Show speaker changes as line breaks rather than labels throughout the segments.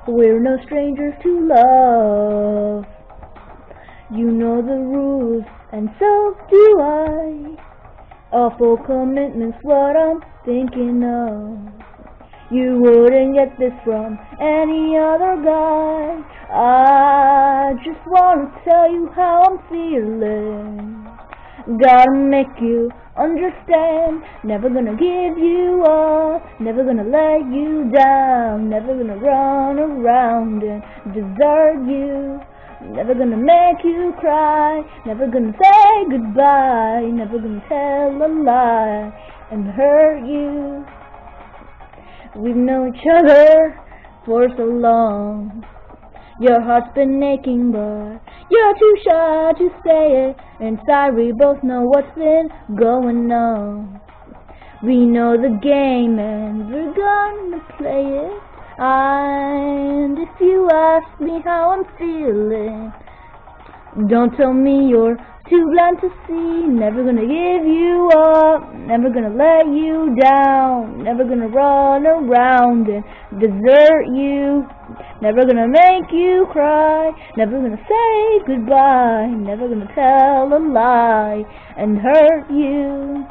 We're no strangers to love. You know the rules, and so do I. A full commitment's what I'm thinking of. You wouldn't get this from any other guy. I just wanna tell you how I'm feeling. Gotta make you understand. Never gonna give you up, never gonna let you down, never gonna run around and desert you, never gonna make you cry, never gonna say goodbye, never gonna tell a lie and hurt you. We've known each other for so long. Your heart's been aching, but you're too shy to say it. Inside we both know what's been going on. We know the game and we're gonna play it. And if you ask me how I'm feeling, don't tell me you're too blind to see. Never gonna give you up, never gonna let you down, never gonna run around and desert you, never gonna make you cry, never gonna say goodbye, never gonna tell a lie and hurt you.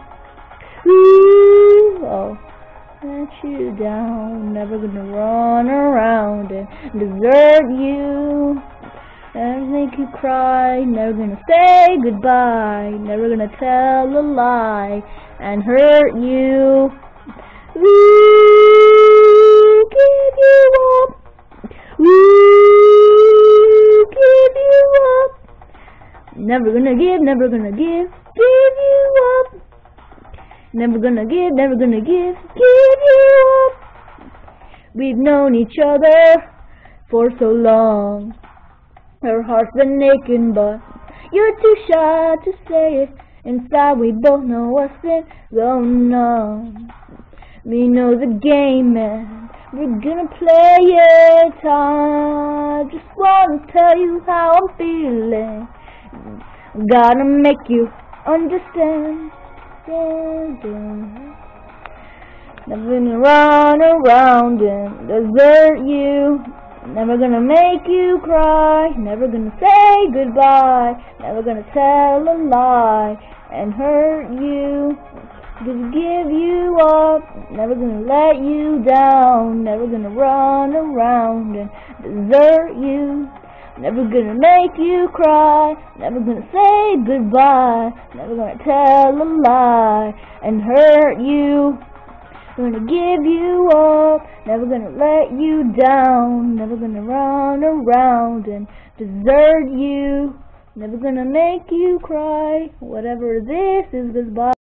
Ooh, oh, let you down, never gonna run around and desert you, never make you cry, never gonna say goodbye, never gonna tell a lie and hurt you. We give you up, we give you up, never gonna give you up, never gonna give you up. We've known each other for so long. Her heart's been aching, but you're too shy to say it. Inside we both know what's been going on. We know the game and we're gonna play it. I just wanna tell you how I'm feeling. Gotta make you understand. Never gonna run around and desert you, never gonna make you cry, never gonna say goodbye, never gonna tell a lie and hurt you, gonna give you up, never gonna let you down, never gonna run around and desert you, never gonna make you cry, never gonna say goodbye, never gonna tell a lie and hurt you. Gonna give you up, never gonna let you down, never gonna run around and desert you, never gonna make you cry. Whatever this is, goodbye.